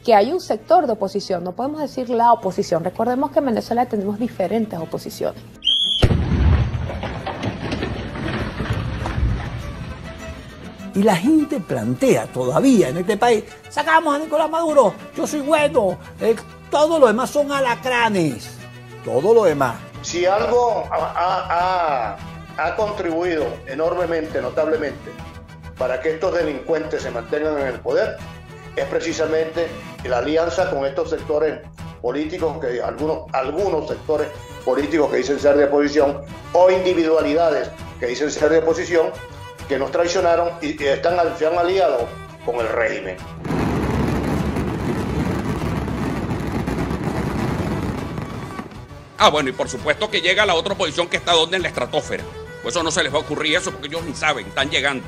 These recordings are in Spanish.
que hay un sector de oposición, no podemos decir la oposición. Recordemos que en Venezuela tenemos diferentes oposiciones. Y la gente plantea todavía en este país, sacamos a Nicolás Maduro, yo soy bueno, todo lo demás son alacranes, todo lo demás. Si algo ha contribuido enormemente, notablemente, para que estos delincuentes se mantengan en el poder, es precisamente la alianza con estos sectores políticos, que algunos sectores políticos que dicen ser de oposición, o individualidades que dicen ser de oposición, que nos traicionaron y se han aliado con el régimen. Bueno, y por supuesto que llega la otra oposición que está donde en la estratosfera. Pues eso no se les va a ocurrir eso porque ellos ni saben, están llegando.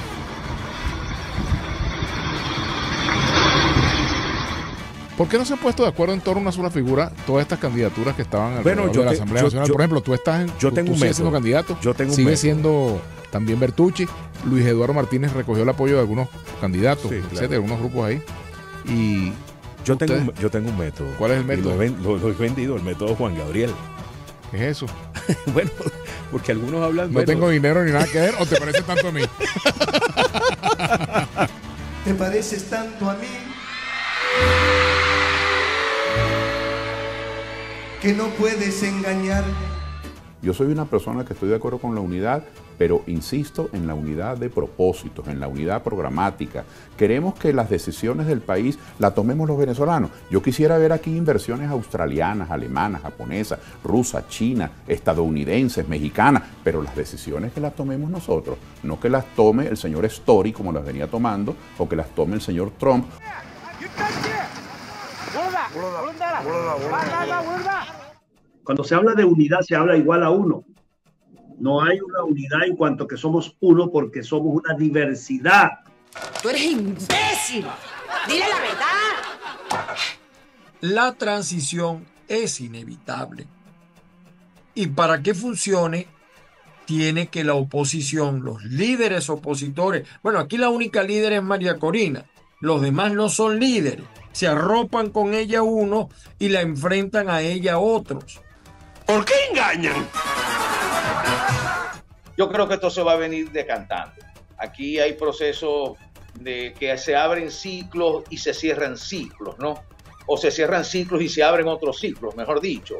¿Por qué no se han puesto de acuerdo en torno a una sola figura todas estas candidaturas que estaban alrededor de la Asamblea Nacional? Por ejemplo, tú estás en, yo tengo tú sigues siendo candidato, sigue siendo también Bertucci, Luis Eduardo Martínez recogió el apoyo de algunos candidatos, etcétera, algunos grupos ahí. Y yo tengo un método. ¿Cuál es el método? Lo he vendido, el método Juan Gabriel. ¿Qué es eso? Bueno, porque algunos hablan... No tengo dinero ni nada que ver, ¿o te parece tanto a mí? ¿Te pareces tanto a mí? Que no puedes engañarme. Yo soy una persona que estoy de acuerdo con la unidad, pero insisto en la unidad de propósitos, en la unidad programática. Queremos que las decisiones del país las tomemos los venezolanos. Yo quisiera ver aquí inversiones australianas, alemanas, japonesas, rusas, chinas, estadounidenses, mexicanas, pero las decisiones que las tomemos nosotros, no que las tome el señor Story como las venía tomando, o que las tome el señor Trump. Cuando se habla de unidad, se habla igual a uno. No hay una unidad en cuanto que somos uno, porque somos una diversidad. ¡Tú eres imbécil! ¡Dile la verdad! La transición es inevitable. Y para que funcione, tiene que la oposición, los líderes opositores... Bueno, aquí la única líder es María Corina. Los demás no son líderes. Se arropan con ella unos y la enfrentan a ella otros. ¿Por qué engañan? Yo creo que esto se va a venir decantando. Aquí hay procesos de que se abren ciclos y se cierran ciclos, ¿no? O se cierran ciclos y se abren otros ciclos, mejor dicho.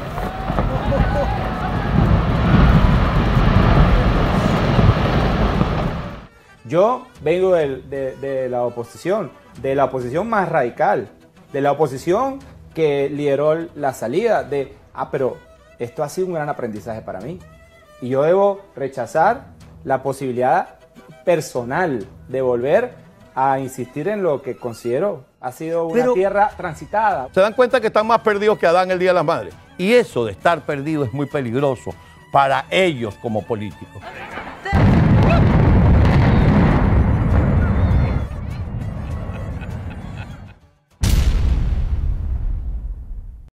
Yo vengo de la oposición más radical, de la oposición que lideró la salida de, pero esto ha sido un gran aprendizaje para mí. Y yo debo rechazar la posibilidad personal de volver a insistir en lo que considero ha sido una tierra transitada. Se dan cuenta que están más perdidos que Adán el Día de las Madres. Y eso de estar perdido es muy peligroso para ellos como políticos.